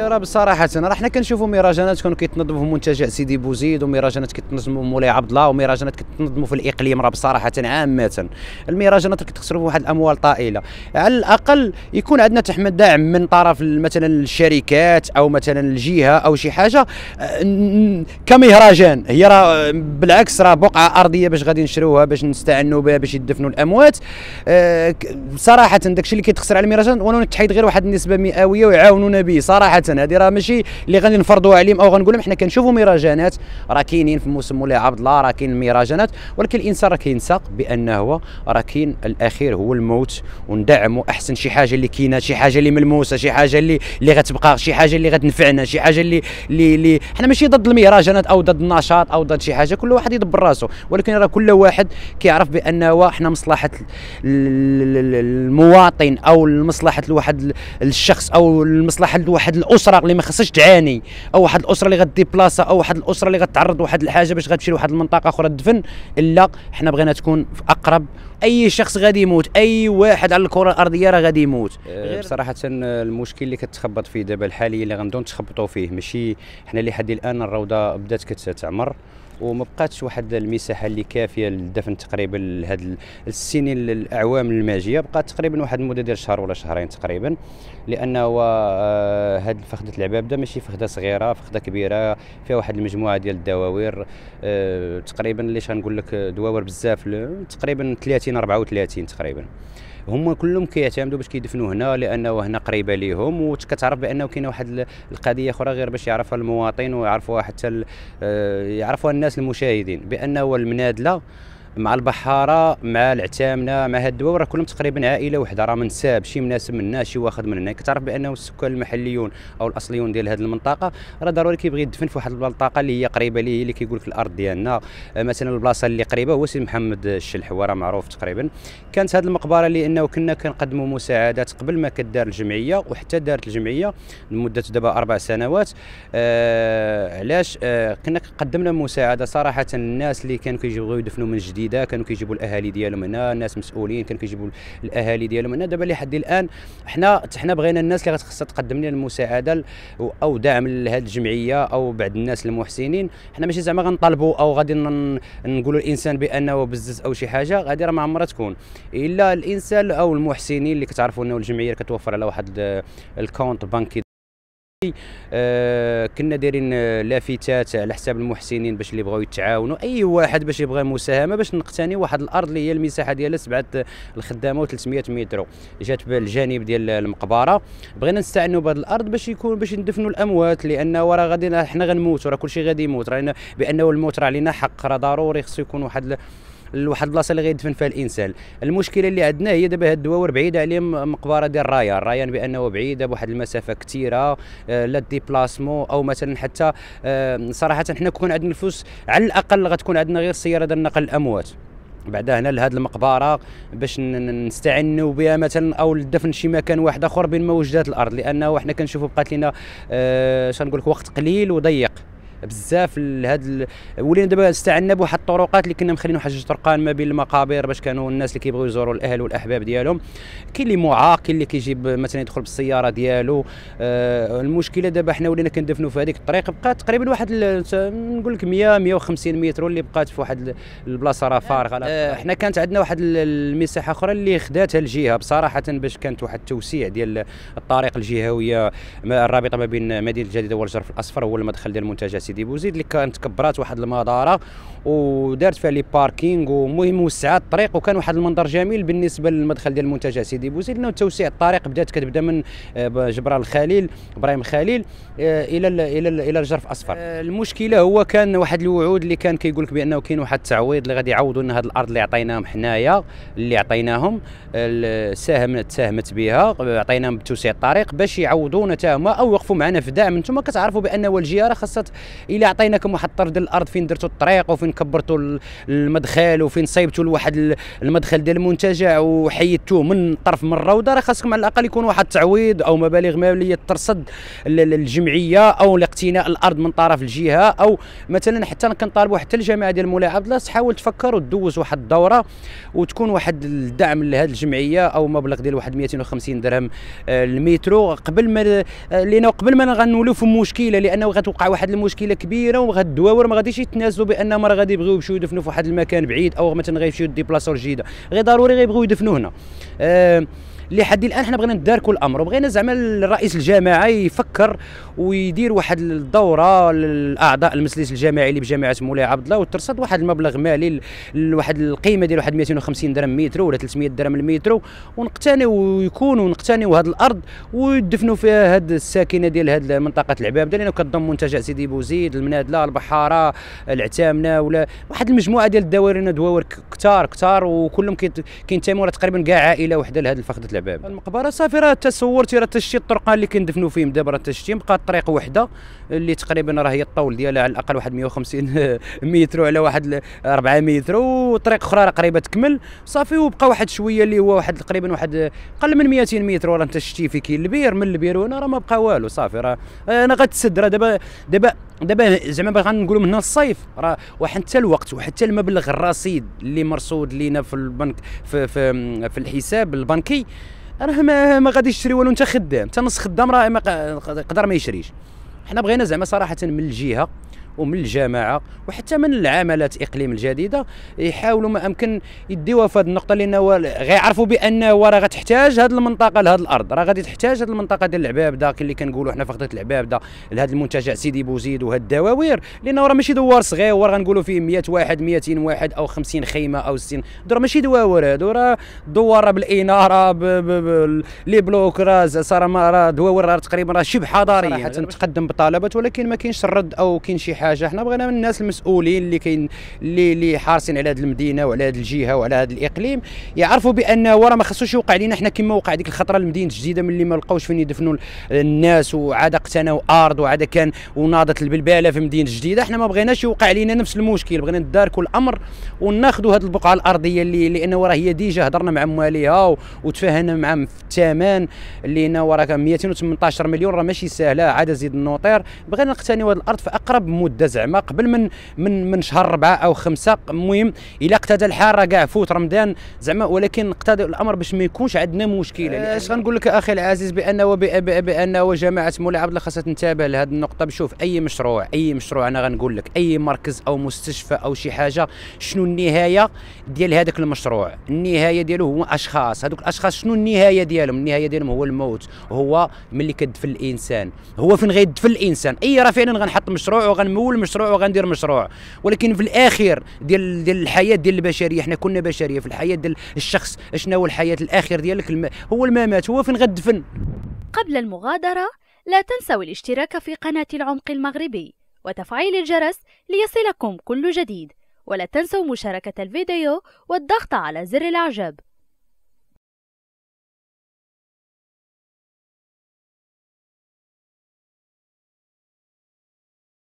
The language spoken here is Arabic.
هي راه بصراحه راه حنا كنشوفوا مهرجانات كانوا كيتنظموا في منتجع سيدي بوزيد، ومهرجانات كيتنظموا في مولاي عبد الله، ومهرجانات كيتنظموا في الاقليم. راه بصراحه عامه المهرجانات كتخسروا واحد الاموال طائله. على الاقل يكون عندنا تحمل دعم من طرف مثلا الشركات او مثلا الجهه او شي حاجه كمهرجان. هي راه بالعكس راه بقعه ارضيه باش غادي نشروها باش نستعنوا بها باش يدفنوا الاموات. صراحه داكشي اللي كيتخسر على المهرجان ولو نتحيد غير واحد النسبه مئويه ويعاونونا به. صراحه هذه راه ماشي اللي غادي نفرضوا عليهم او غنقول لهم. حنا كنشوفوا مهرجانات راه كاينين في موسم مولاي عبد الله، راه كاين المهرجانات، ولكن الانسان راه كينسى بانه راه كاين الاخير هو الموت. وندعموا احسن شي حاجه اللي كاينه، شي حاجه اللي ملموسه، شي حاجه اللي غتبقى، شي حاجه اللي غتنفعنا، شي حاجه اللي حنا ماشي ضد المهرجانات او ضد النشاط او ضد شي حاجه. كل واحد يدبر راسه، ولكن راه كل واحد كيعرف بانه حنا مصلحه المواطن او لمصلحه واحد الشخص او لمصلحه واحد الاسره اللي ما خصهاش تعاني، او واحد الاسره اللي غديبلاصا، او واحد الاسره اللي غتعرض لواحد الحاجه باش غتمشي لواحد المنطقه اخرى تدفن. الا حنا بغينا تكون في اقرب. اي شخص غادي يموت، اي واحد على الكره الارضيه راه غادي يموت. بصراحه المشكل اللي كتخبط فيه دابا الحالي اللي غنبداو نتخبطوا فيه، ماشي حنا لحد الان الروضه بدات كتعمر وما بقاتش واحد المساحه اللي كافيه للدفن تقريبا هاد السنين الاعوام الماجيه. بقات تقريبا واحد المده ديال شهر ولا شهرين تقريبا، لانه هاد فخده العبابده ماشي فخده صغيره، فخده كبيره فيها واحد المجموعه ديال الدواوير تقريبا اللي غنقول لك دواور بزاف، تقريبا 30 34 تقريبا. هما كلهم كيعتمدوا باش كيدفنوا هنا لانه هنا قريبه ليهم. وكتعرف بانه كاينه واحد القضيه اخرى غير باش يعرفها المواطن ويعرفوها حتى يعرفوها الناس المشاهدين، بانه المنادله مع البحاره مع العتامنه مع هاد الدواور راه كلهم تقريبا عائله وحده، راه منساب شي مناسب من هنا شي واخد من هنا. كتعرف بانه السكان المحليون او الاصليون ديال هذه المنطقه راه ضروري كيبغي يدفن في واحد المنطقه اللي هي قريبه ليه، اللي كيقول لك الارض ديالنا. مثلا البلاصه اللي قريبه هو سي محمد الشلح، هو راه معروف تقريبا. كانت هذه المقبره لانه كنا كنقدموا مساعدات قبل ما كدار الجمعيه، وحتى دارت الجمعيه لمده دابا 4 سنوات. علاش كنا قدمنا مساعده صراحه الناس اللي كانوا كيجيو يدفنوا من جديد، كانوا كيجيبوا الاهالي ديالهم هنا، ناس مسؤولين كانوا كيجيبوا الاهالي ديالهم هنا. دابا لحد الان حنا بغينا الناس اللي غتخصها تقدم لنا المساعده او دعم لهذه الجمعيه او بعض الناس المحسنين. حنا ماشي زعما غنطالبوا او غادي نقولوا الانسان بانه بزز او شي حاجه، غادي راه ما عمرها تكون الا الانسان او المحسنين اللي كتعرفوا انه الجمعيه كتوفر على واحد الكونت بانكي. كنا دايرين لافتات على حساب المحسنين باش اللي بغاو يتعاونوا، اي واحد باش يبغى مساهمه باش نقتني واحد الارض اللي هي المساحه ديالها 7 الخدامه و300 متر جات بالجانب ديال المقبره. بغينا نستعنوا بهذه الارض باش ندفنوا الاموات، لانه راه غادي حنا غنموتوا، راه كلشي غادي يموت، راه بانه الموت راه علينا حق، راه ضروري خصو يكون واحد البلاصه اللي غيدفن فيها الانسان. المشكله اللي عندنا هي دابا هاد الدواور بعيده عليهم مقبره ديال الرايان بانه بعيده بواحد المسافه كثيره، لا ديبلاسمون او مثلا حتى صراحه حنا كون عندنا الفلوس على الاقل غتكون عندنا غير سياره ديال نقل الاموات بعدا هنا لهاد المقبره باش نستعنوا بها مثلا، او لدفن شي مكان واحد اخر بين ما وجدات الارض، لانه حنا كنشوفوا بقات لنا شنقول لك وقت قليل وضيق بزاف لهاد ولينا دابا استعنا بواحد الطرقات اللي كنا مخلين واحد طرقان ما بين المقابر باش كانوا الناس اللي كيبغيو يزوروا الاهل والاحباب ديالهم. كاين اللي معاق، كاين اللي كيجيب مثلا يدخل بالسياره ديالو. المشكله دابا حنا ولينا كندفنوا في هذيك الطريق، بقات تقريبا واحد نقول لك 150 متر اللي بقات في واحد البلاصه راه فارغه. حنا كانت عندنا واحد المساحه اخرى اللي خداتها الجهه بصراحه باش كانت واحد التوسيع ديال الطريق الجهويه الرابطه ما بين مدينه الجديده والجرف الاصفر، هو المدخل ديال المنتجعات سيدي بوزيد اللي كانت كبرات واحد المداره ودارت فيها لي باركينغ، ومهم وسعات الطريق، وكان واحد المنظر جميل بالنسبه للمدخل ديال المنتجع سيدي بوزيد، لانه توسيع الطريق كتبدا من جبران الخليل ابراهيم الخليل الى الجرف الاصفر. المشكله هو كان واحد الوعود اللي كان كيقول لك بانه كاين واحد التعويض اللي غادي يعوضوا لنا هذه الارض اللي عطيناهم حنايا، اللي عطيناهم ساهمت بها، عطيناهم بتوسيع الطريق باش يعوضونا حتى هما او يوقفوا معنا في دعم. انتم كتعرفوا بان الجهه راه خاصها الا عطيناكم واحد الطرف ديال الارض فين درتوا الطريق وفين كبرتوا المدخل وفين صيبتوا لواحد المدخل ديال المنتجع وحيدتوه من طرف من الروضه، راه خاصكم على الاقل يكون واحد التعويض او مبالغ ماليه ترصد الجمعيه او لاقتناء الارض من طرف الجهه. او مثلا حتى كنطالبوا حتى الجماعه ديال مولاي عبد الله تحاول تفكر وتدوز واحد الدوره وتكون واحد الدعم لهذه الجمعيه او مبلغ ديال واحد 250 درهم المترو قبل ما، لانه قبل ما غنولوا في مشكله، لانه غتوقع واحد المشكله كبيره وغاد الدواور ما غاديش يتنازلوا بانهم راه غادي يبغيو يمشيو يدفنوا في واحد المكان بعيد او مثلا غيمشيو ديبلاصيو لجيده، غير ضروري غيبغيو يدفنوا هنا. لحد الان حنا بغينا نداركوا الامر وبغينا زعما الرئيس الجماعه يفكر ويدير واحد الدوره للاعضاء المجلس الجماعي اللي بجامعه مولاي عبد الله وترصد واحد المبلغ مالي لواحد القيمه ديال واحد 250 درهم مترو ولا 300 درهم المترو، ونقتنيو نقتنيو هذه الارض ويدفنوا فيها هاد الساكنه ديال هاد منطقه العبابده، لانه كتضم منتجع سيدي بوزيد، المنادله، البحاره، العتامنه، ولا واحد المجموعه ديال الدواورين دواور كثار وكلهم كينتموا تقريبا كاع عائله وحده لهاد الفخذه العباب. المقبره صافي راه تصورتي راه تشتي الطرقان اللي كندفنوا فيهم دابا راه تشتي، بقى الطريق وحده اللي تقريبا راه هي الطول ديالها على الاقل واحد 150 متر على واحد 4 متر، وطريق اخرى قريبه تكمل صافي، وبقى واحد شويه اللي هو واحد تقريبا واحد اقل من 200 متر راه تشتي في كاين البير، من البير هنا راه ما بقى والو صافي، راه انا غتسد راه دابا زعما باغا نقولوا من هنا الصيف راه وحتى الوقت وحتى المبلغ الرصيد اللي مرصود لينا في البنك في الحساب البنكي راه ما غاديش تشري والو، انت خدام، انت نص خدام راه يقدر ما يشريش. حنا بغينا زعما صراحه من الجهه ومن الجماعه وحتى من العملات الاقليم الجديده يحاولوا ما امكن يديوها في هذه النقطه، لانه غيعرفوا بانه راه غتحتاج هذه المنطقه لهذه الارض، راه غادي تحتاج هذه المنطقه ديال العبابده اللي كنقولوا حنا فقدة العبابده لهذا المنتجع سيدي بوزيد وهاد الدواوير، لانه راه ماشي دوار صغير غنقولوا فيه 100 واحد 200 واحد او 50 خيمه او 60، راه ماشي دواور هادو، راه دوار بالاناره لي بلوك راه صراحه راه دواور راه تقريبا راه شبه حضاريه صراحه تقدم بطلبات، ولكن ما كاينش الرد او كاين شي حاجه. حنا بغينا من الناس المسؤولين اللي كاين اللي حارسين على هذه المدينه وعلى هذه الجهه وعلى هذا الاقليم يعرفوا بان راه ما خصوش يوقع لينا حنا كما وقع ديك الخطره لمدينه جديده ملي ما لقاوش فين يدفنوا الناس، وعاد اقتنوا ارض وعاد كان وناضت البلباله في مدينه جديده. حنا ما بغيناش يوقع لينا نفس المشكل، بغينا نداركوا الامر وناخذوا هذه البقعه الارضيه لانه راه هي ديجا هضرنا مع مواليها وتفاهمنا معهم في الثمن، لانه راه 218 مليون راه ماشي سهله، عاد زيد النوطير. بغينا نقتنيوا هذه الارض في اقرب مده زعما قبل من شهر 4 أو 5. المهم الا اقتدى الحال راه كاع فوت رمضان زعما، ولكن نقتضي الامر باش ما يكونش عندنا مشكله. اش غنقول لك اخي العزيز بانه جماعه مولاي عبد الله خاصها تنتبه لهذه النقطه. بشوف اي مشروع انا غنقول لك اي مركز او مستشفى او شي حاجه، شنو النهايه ديال هذاك المشروع؟ النهايه ديالو هو اشخاص، هذوك الاشخاص شنو النهايه ديالهم؟ النهايه ديالهم هو الموت، هو ملي كتدفن الانسان، هو فين غيدفن الانسان. راه فعلا غنحط مشروع وغنمول مشروع وغندير مشروع، ولكن في الاخير ديال الحياه ديال البشريه، حنا كنا بشريه في الحياه ديال الشخص، شنو هو الحياه الاخير ديالك؟ هو الممات، هو فين غتدفن. قبل المغادره لا تنسوا الاشتراك في قناه العمق المغربي وتفعيل الجرس ليصلكم كل جديد، ولا تنسوا مشاركه الفيديو والضغط على زر الاعجاب.